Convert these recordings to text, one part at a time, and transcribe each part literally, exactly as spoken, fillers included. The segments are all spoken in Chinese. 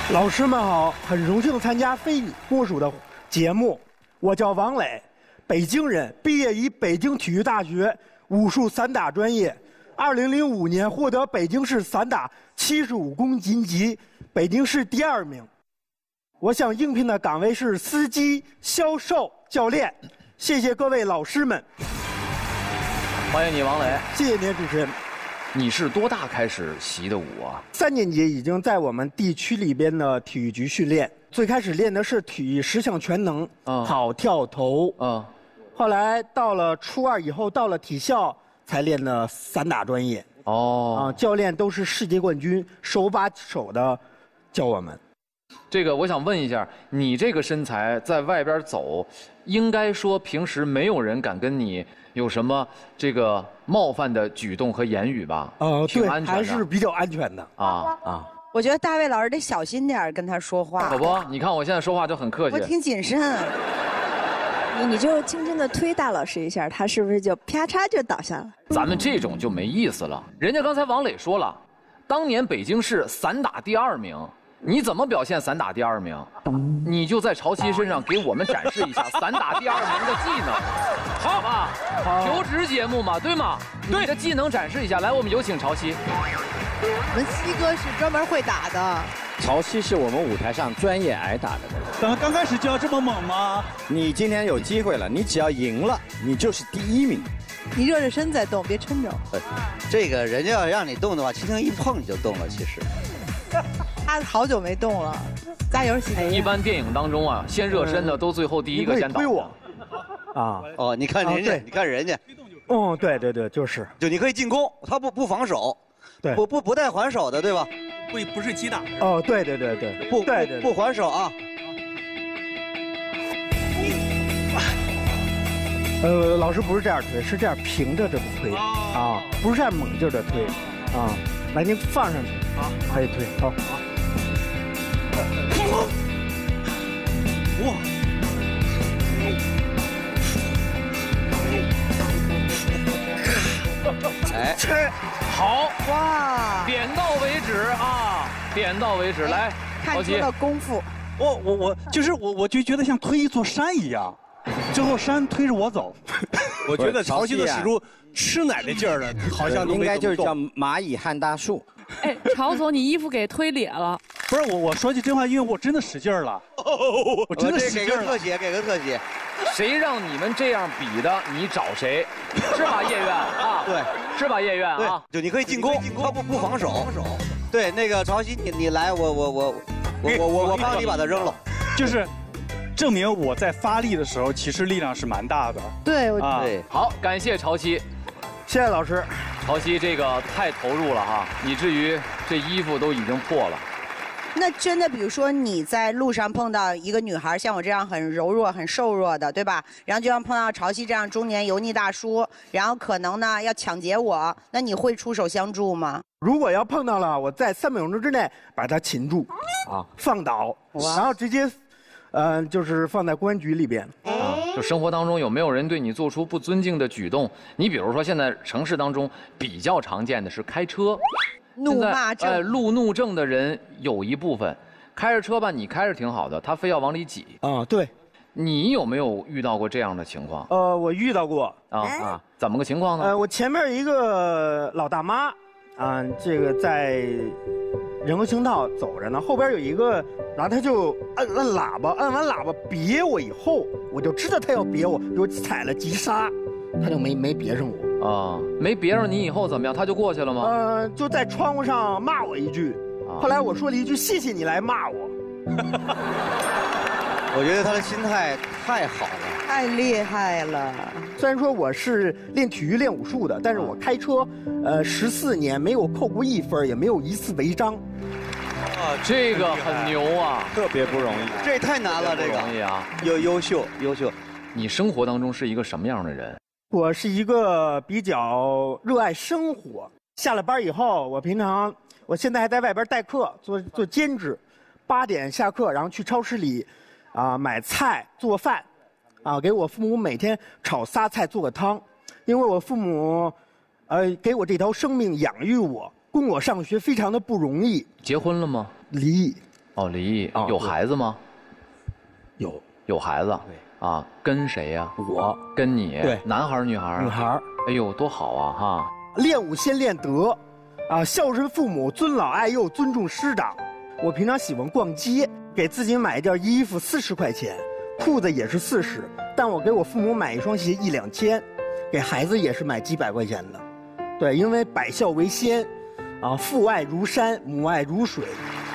老师们好，很荣幸参加非你莫属的节目。我叫王磊，北京人，毕业于北京体育大学武术散打专业。二零零五年获得北京市散打七十五公斤级北京市第二名。我想应聘的岗位是司机、销售、教练。谢谢各位老师们。 欢迎你，王磊。 谢谢您，主持人。 你是多大开始习的武啊？ 三年级已经在我们地区里边的体育局训练。最开始练的是体育十项全能，嗯、跑、跳、投。嗯。后来到了初二以后，到了体校才练的散打专业。哦。啊，教练都是世界冠军，手把手的教我们。 这个我想问一下，你这个身材在外边走，应该说平时没有人敢跟你有什么这个冒犯的举动和言语吧？ 呃，对，还是比较安全的啊啊。我觉得大卫老师得小心点跟他说话。 可不，你看我现在说话就很客气。 我挺谨慎。 你你就轻轻的推大老师一下，他是不是就啪嚓就倒下了？ 咱们这种就没意思了。人家刚才王磊说了，当年北京市散打第二名。你怎么表现散打第二名？你就在潮汐身上给我们展示一下散打第二名的技能，好吧？求职节目嘛，对吗？对，你的技能展示一下，来，我们有请潮汐。 我们西哥是专门会打的。 潮汐是我们舞台上专业挨打的人。 刚刚开始就要这么猛吗？ 你今天有机会了，你只要赢了，你就是第一名。 你热热身再动，别抻着。 这个人家要让你动的话，轻轻一碰你就动了，其实。 他好久没动了，加油，西哥！ 一般电影当中啊，先热身的都最后第一个先倒。 推我，啊哦，你看人家，你看人家， 哦，对对对，就是， 就你可以进攻，他不不防守， 对， 不不不带还手的，对吧？ 不不是击打。 哦，对对对对， 不对对不还手啊。 呃，老师不是这样推，是这样平着这么推啊，不是这样猛劲的推啊。来，您放上去，好，可以推，好。 哇！ 哎， 好哇！ 点到为止啊，点到为止，来， 看出了功夫。 我我我就是我，我就觉得像推一座山一样，最后山推着我走。 我觉得潮汐的使出吃奶的劲儿了，好像应该就是叫蚂蚁撼大树。 哎，曹总，你衣服给推咧了。 不是我，我说句真话，因为我真的使劲儿了，我真的使劲儿了。给个特写，给个特写。 谁让你们这样比的，你找谁，是吧，叶苑啊？ 对， 是吧，叶苑啊？ 就你可以进攻，他不不防守。对，那个潮汐，你你来，我我我我我我我帮你把它扔了。 就是，证明我在发力的时候，其实力量是蛮大的。 对， 啊， 对。好，感谢潮汐。 谢谢老师。 潮汐这个太投入了哈，以至于这衣服都已经破了。 那真的，比如说你在路上碰到一个女孩，像我这样很柔弱、很瘦弱的，对吧？然后就像碰到潮汐这样中年油腻大叔，然后可能呢要抢劫我，那你会出手相助吗？ 如果要碰到了，我在三秒钟之内把他擒住，啊，放倒，然后直接，呃，就是放在公安局里边。 啊，就生活当中有没有人对你做出不尊敬的举动？你比如说，现在城市当中比较常见的是开车。 怒骂症， 呃，路怒症的人有一部分，开着车吧，你开着挺好的，他非要往里挤。 啊，对。 你有没有遇到过这样的情况？ 呃，我遇到过。 啊啊，怎么个情况呢？ 呃，我前面一个老大妈，啊，这个在人行道走着呢，后边有一个，然后他就摁摁喇叭，摁完喇叭别我以后，我就知道他要别我，我踩了急刹，他就没没别上我。 啊，没别上你以后怎么样？他就过去了吗？ 呃，就在窗户上骂我一句，啊、后来我说了一句谢谢你来骂我。 我觉得他的心态太好了， 太厉害了。 虽然说我是练体育练武术的，但是我开车，呃，十四年没有扣过一分，也没有一次违章。 啊，这个很牛啊， 特别不容易， 这也太难了，这个不容易啊， 优优秀优秀。 你生活当中是一个什么样的人？ 我是一个比较热爱生活。下了班以后，我平常，我现在还在外边代课，做做兼职。八点下课，然后去超市里，啊，买菜做饭，啊，给我父母每天炒仨菜做个汤。因为我父母，呃，给我这条生命养育我，供我上学，非常的不容易。 结婚了吗？ 离异。 哦，离异， 啊有孩子吗？ 有有孩子。对。啊，跟谁呀？ 我。 跟你。 对。 男孩女孩？ 女孩。 哎呦，多好啊哈！ 练武先练德，啊，孝顺父母，尊老爱幼，尊重师长。我平常喜欢逛街，给自己买一件衣服四十块钱，裤子也是四十，但我给我父母买一双鞋一两千，给孩子也是买几百块钱的。对，因为百孝为先，啊，父爱如山，母爱如水。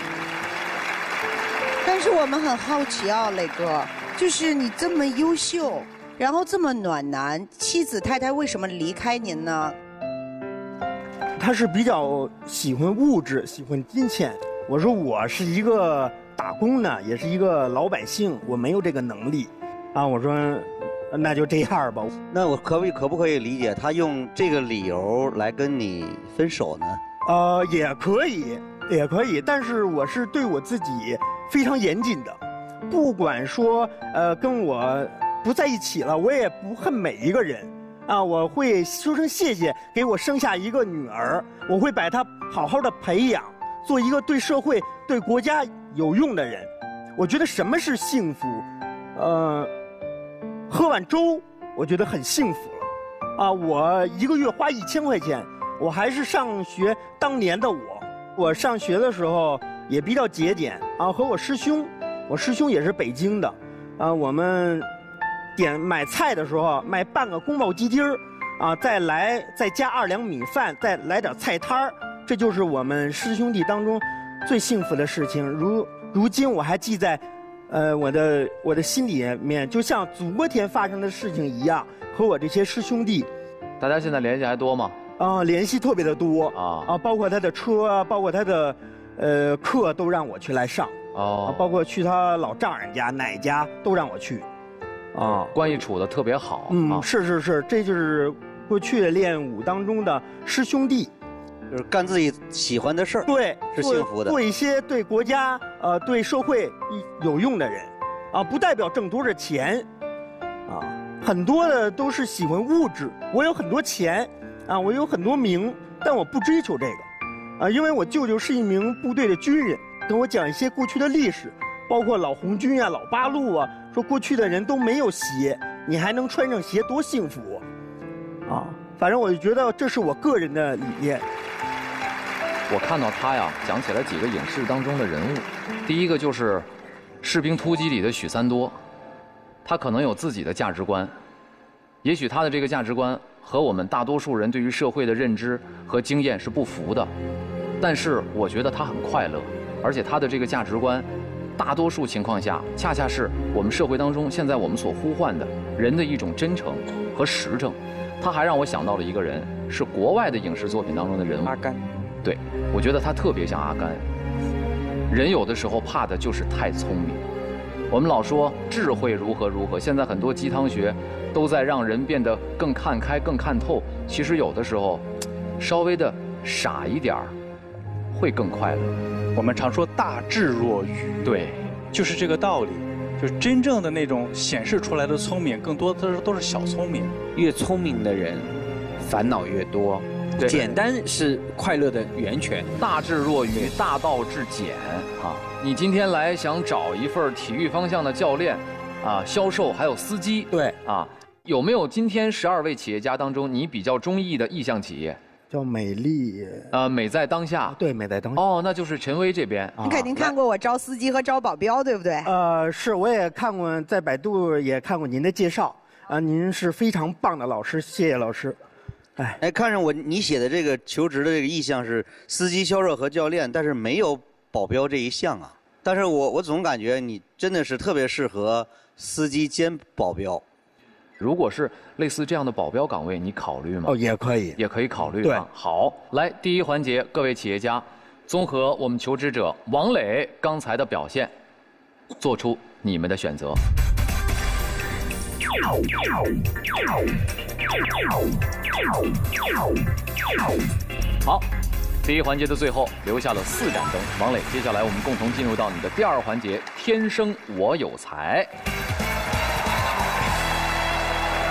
但是我们很好奇啊，磊哥，就是你这么优秀，然后这么暖男，妻子太太为什么离开您呢？ 他是比较喜欢物质，喜欢金钱。我说我是一个打工的，也是一个老百姓，我没有这个能力，啊，我说那就这样吧。 那我可不可不可以理解他用这个理由来跟你分手呢？ 呃，也可以，也可以，但是我是对我自己非常严谨的，不管说呃跟我不在一起了，我也不恨每一个人。啊，我会说声谢谢，给我生下一个女儿，我会把她好好的培养，做一个对社会、对国家有用的人。我觉得什么是幸福？呃，喝碗粥，我觉得很幸福了。啊，我一个月花一千块钱，我还是上学当年的我。我上学的时候也比较节俭啊，和我师兄，我师兄也是北京的，啊，我们。点买菜的时候买半个宫保鸡丁儿，啊，再来再加二两米饭，再来点菜摊儿，这就是我们师兄弟当中最幸福的事情。如如今我还记在，呃，我的我的心里面，就像昨天发生的事情一样，和我这些师兄弟， 大家现在联系还多吗？ 啊、呃，联系特别的多啊啊，包括他的车，包括他的，呃，课都让我去来上哦、啊，包括去他老丈人家、奶家都让我去。 啊，关系处得特别好。 嗯， 啊、 是是是，这就是过去练武当中的师兄弟， 就是干自己喜欢的事儿， 对， 是幸福的。 做一些对国家呃对社会有用的人，啊，不代表挣多少钱，啊，很多的都是喜欢物质。我有很多钱，啊，我有很多名，但我不追求这个，啊，因为我舅舅是一名部队的军人，跟我讲一些过去的历史。包括老红军啊、老八路啊，说过去的人都没有鞋，你还能穿上鞋，多幸福啊！反正我就觉得这是我个人的理念。 我看到他呀，讲起来几个影视当中的人物，第一个就是《士兵突击》里的许三多，他可能有自己的价值观，也许他的这个价值观和我们大多数人对于社会的认知和经验是不符的，但是我觉得他很快乐，而且他的这个价值观。大多数情况下，恰恰是我们社会当中现在我们所呼唤的人的一种真诚和实诚。他还让我想到了一个人，是国外的影视作品当中的人物。 阿甘。 对，我觉得他特别像阿甘。人有的时候怕的就是太聪明。我们老说智慧如何如何，现在很多鸡汤学都在让人变得更看开、更看透。其实有的时候，稍微的傻一点儿，会更快乐。 我们常说大智若愚， 对， 就是这个道理。就是真正的那种显示出来的聪明，更多的都是小聪明。 越聪明的人，烦恼越多。简单是快乐的源泉。 大智若愚，大道至简啊！你今天来想找一份体育方向的教练，啊，销售还有司机， 对啊，有没有今天十二位企业家当中你比较中意的意向企业？ 叫美丽， 呃，美在当下， 对，美在当下。 哦，那就是陈薇这边。 你肯定看过我招司机和招保镖，对不对？ 呃，是，我也看过，在百度也看过您的介绍，啊，您是非常棒的老师，谢谢老师。哎， 哎，看着我你写的这个求职的这个意向是司机、销售和教练，但是没有保镖这一项啊。但是我我总感觉你真的是特别适合司机兼保镖。 如果是类似这样的保镖岗位，你考虑吗？ 哦，也可以， 也可以考虑。 对， 啊、好，来第一环节，各位企业家，综合我们求职者王磊刚才的表现，做出你们的选择。好，第一环节的最后留下了四盏灯。王磊，接下来我们共同进入到你的第二环节，天生我有才。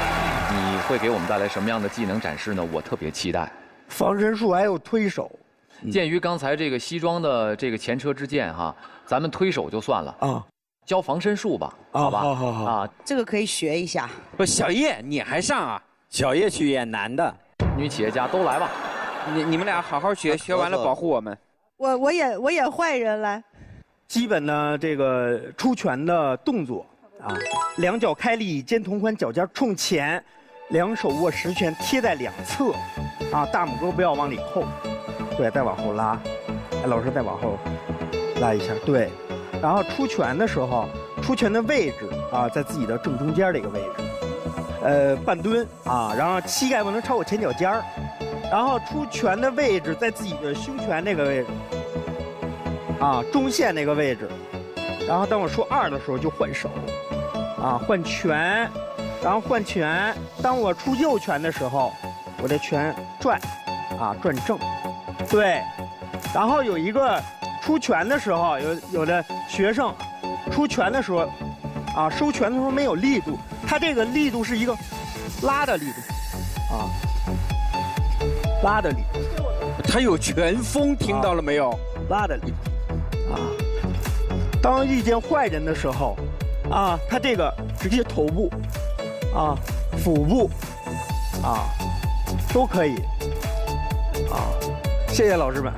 你会给我们带来什么样的技能展示呢？我特别期待。 防身术还有推手， 鉴于刚才这个西装的这个前车之鉴哈，咱们推手就算了啊，教防身术吧，好吧？ 好好好啊， 这个可以学一下。 不，小叶你还上啊？小叶去演男的， 女企业家都来吧。 你你们俩好好学，学完了保护我们。 我我演我演坏人来。 基本的这个出拳的动作啊，两脚开立，肩同宽，脚尖冲前，两手握实拳贴在两侧，啊，大拇哥不要往里扣，对，再往后拉，哎，老师再往后拉一下，对，然后出拳的时候，出拳的位置啊，在自己的正中间的一个位置，呃，半蹲啊，然后膝盖不能超过前脚尖儿，然后出拳的位置在自己的胸前那个位置。啊，中线那个位置，然后当我说二的时候就换手，啊，换拳，然后换拳。当我出右拳的时候，我的拳转，啊，转正，对。然后有一个出拳的时候，有有的学生出拳的时候，啊，收拳的时候没有力度，他这个力度是一个拉的力度，啊，拉的力度。 他有拳风，听到了没有？ 拉的力度。啊，当遇见坏人的时候，啊，他这个直接头部，啊，腹部，啊，都可以，啊，谢谢老师们，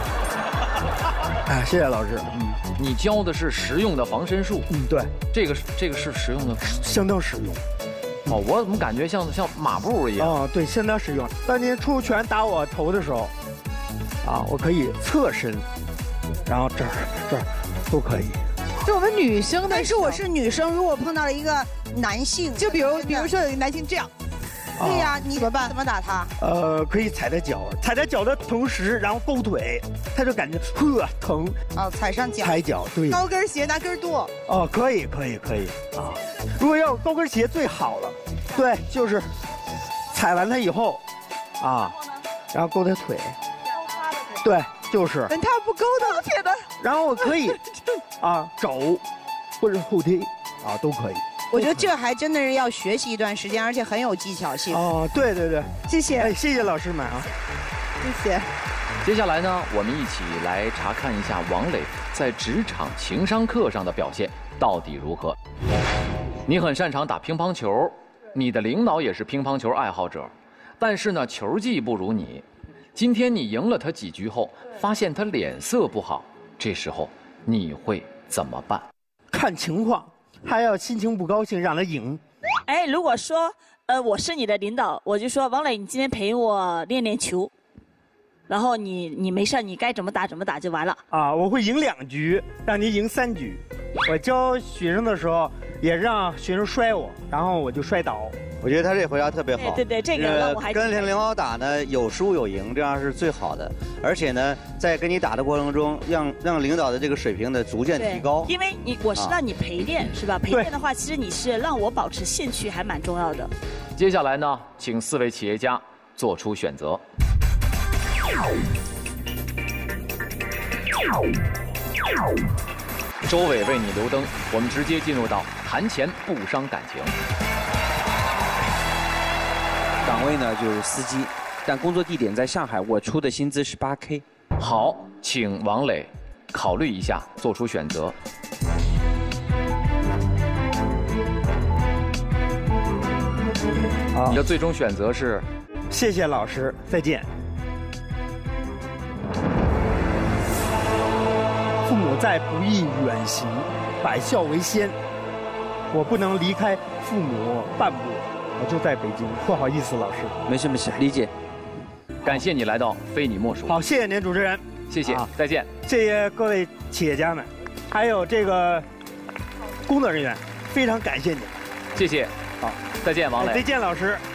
哎，谢谢老师，嗯， 你教的是实用的防身术， 嗯，对， 这个是这个是实用的， 相当实用。 哦，我怎么感觉像像马步一样？ 哦，对，相当实用。当您出拳打我头的时候，啊，我可以侧身。然后这儿这儿都可以， 就我们女生的， 但是我是女生，如果碰到了一个男性， 就比如比如说有一个男性这样， 对呀，你怎么办？怎么打他？ 呃，可以踩在脚，踩在脚的同时，然后勾腿，他就感觉呵疼。 哦，踩上脚。 踩脚，对。 高跟鞋拿根剁。 哦，可以可以可以啊！如果要高跟鞋最好了，对，就是踩完它以后，啊，然后勾他腿，对。就是， 等他不勾的，天哪！ 然后我可以，啊，肘，或者后踢，啊，都可以。 我觉得这还真的是要学习一段时间，而且很有技巧性。 哦，对对对， 谢谢， 哎，谢谢老师们啊， 谢谢。 接下来呢，我们一起来查看一下王磊在职场情商课上的表现到底如何。你很擅长打乒乓球，你的领导也是乒乓球爱好者，但是呢，球技不如你。今天你赢了他几局后，发现他脸色不好，这时候你会怎么办？ 看情况，还要心情不高兴让他赢。 哎，如果说呃我是你的领导，我就说王磊，你今天陪我练练球，然后你你没事，你该怎么打怎么打就完了。 啊，我会赢两局，让你赢三局。我教学生的时候也让学生摔我，然后我就摔倒。 我觉得他这回答特别好。 对对对，这个我还跟领导打呢，有输有赢，这样是最好的。而且呢，在跟你打的过程中，让让领导的这个水平呢逐渐提高。 因为你我是让你陪练、啊、是吧？陪练的话，其实你是让我保持兴趣，还蛮重要的。 接下来呢，请四位企业家做出选择。周伟为你留灯，我们直接进入到谈钱不伤感情。 岗位呢就是司机，但工作地点在上海，我出的薪资是八 K。 好，请王磊考虑一下，做出选择。你的最终选择是？ 谢谢老师，再见。父母在，不亦远行，百孝为先。我不能离开父母半步。我就在北京，不好意思，老师。 没事没事，理解。 感谢你来到非你莫属。 好，谢谢您，主持人。 谢谢，啊、再见。 谢谢各位企业家们，还有这个工作人员，非常感谢你们。 谢谢。 好， 再见，王磊。 再见，老师。